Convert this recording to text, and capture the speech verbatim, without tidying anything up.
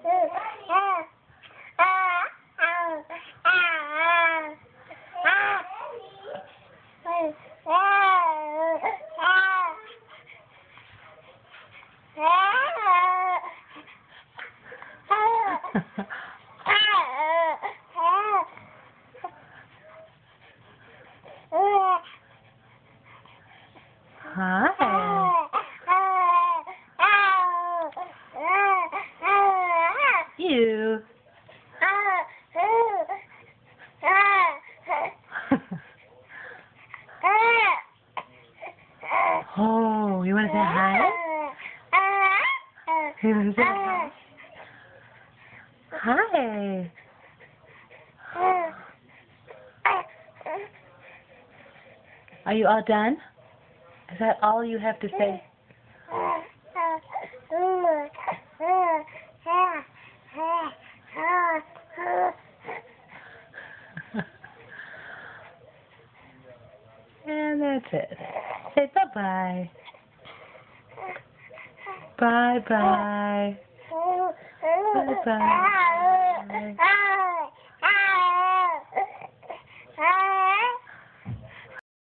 Hi. You. Oh, you want to say hi? You want to say hi? Hi. Are you all done? Is that all you have to say? And that's it. Say bye-bye. Bye-bye. Bye-bye.